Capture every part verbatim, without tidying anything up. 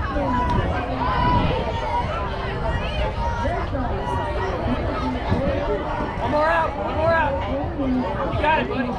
One more out, one more out. You got it, buddy.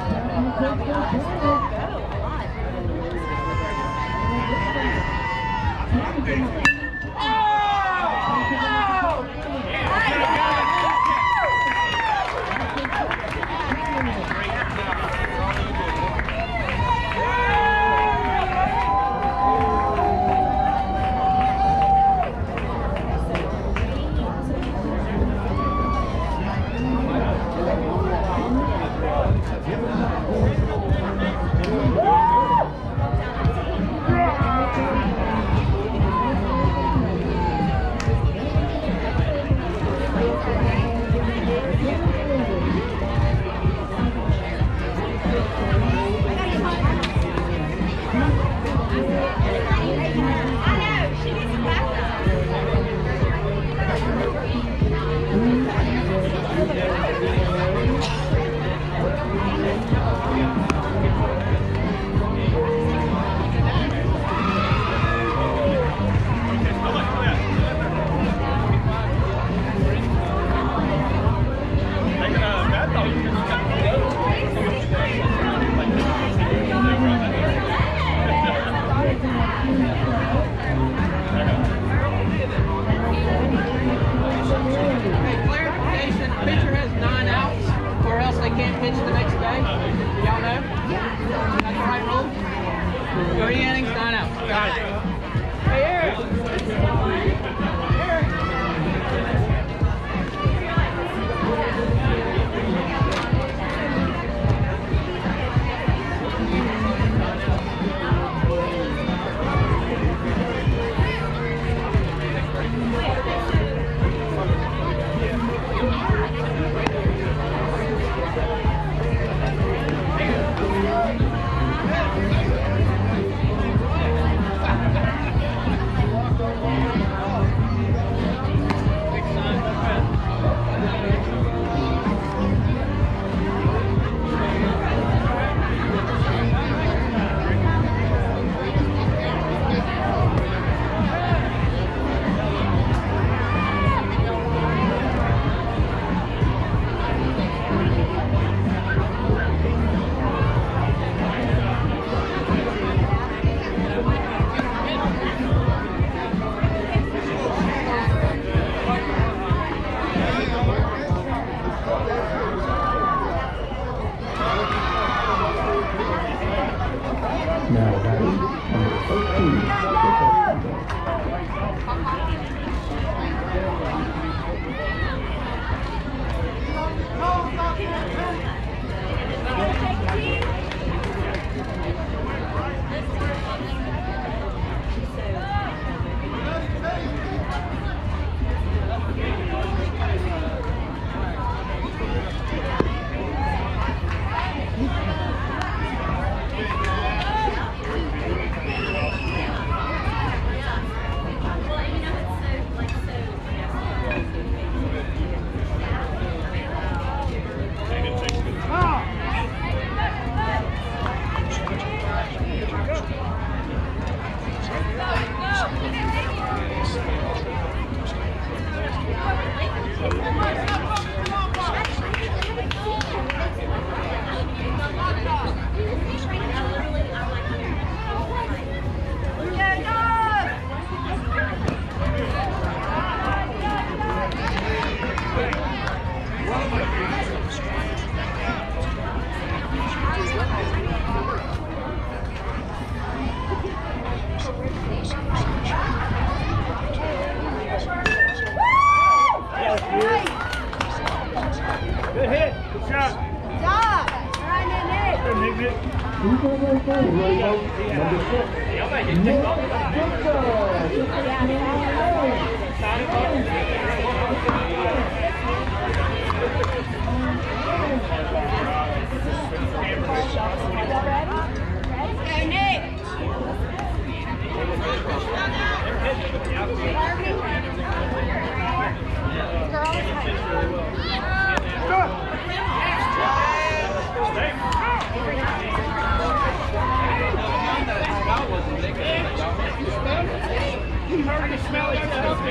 Go! can smell it.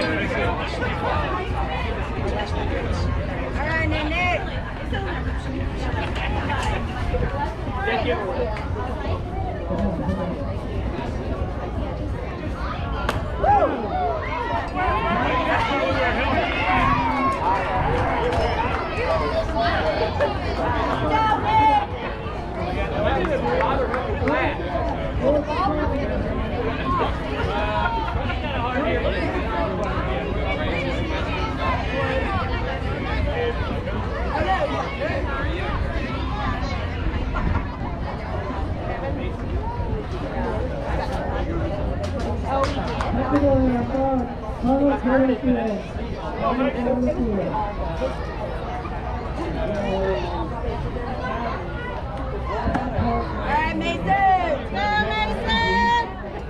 All right, Nick. Thank you. Alright, Mason! Go, Mason!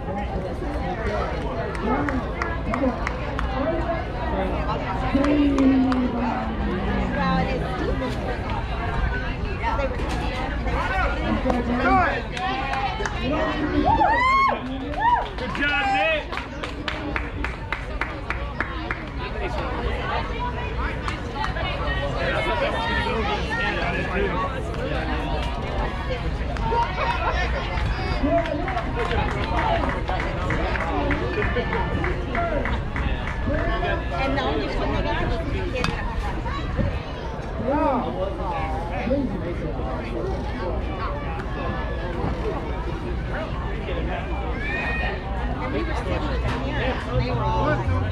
Good job, Nick. And the only one they got was the kid. And we were sitting here. They were all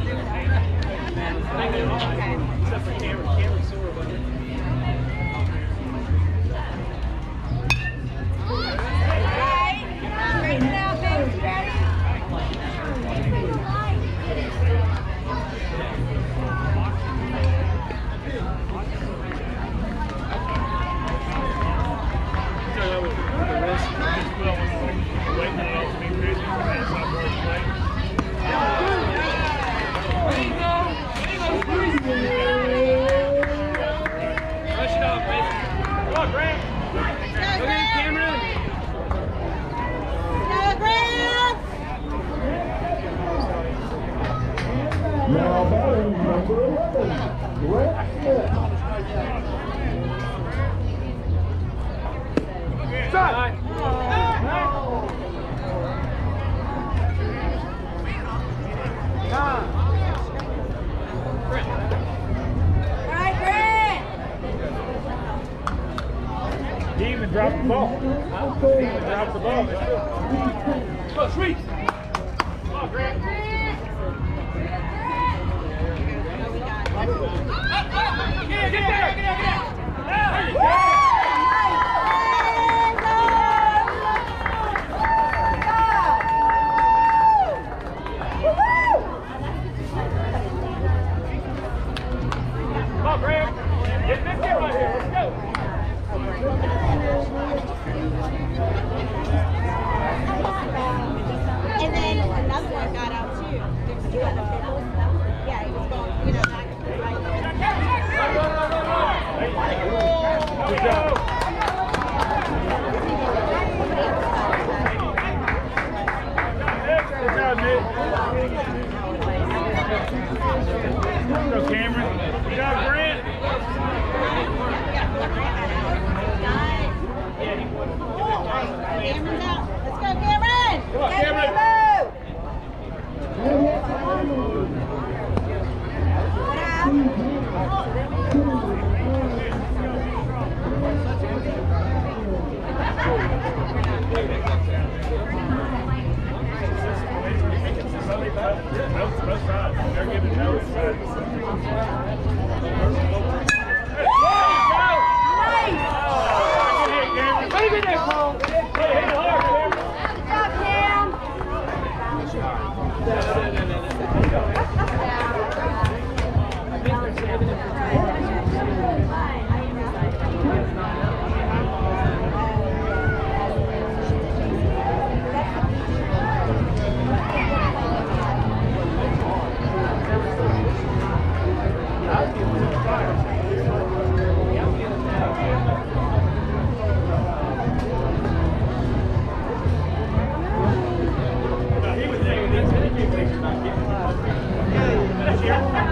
Except for Cameron. Cameron's sore about it. Straighten it out, baby. Ready? Push it off, baby. Come on, Grant. Go get it, Cameron. Go, Grant! Now batting number eleven, Brett Smith. Stop. Alright, Grant! He even dropped the ball. He even dropped the ball. Go, sweet. Come on, Grant. Yeah, get there, get there, get there. There you go. Come on, Graham. Get this kid right here. Let's go. And then another one got out too. There's two other people. Yeah, he was going, you know, back and forth. Good job. Good job, Nick. Go, Cameron. Good job, Grant. Cameron's out. Let's go, Cameron! Come on, Cameron. Both sides. They're giving both sides. He was there. here.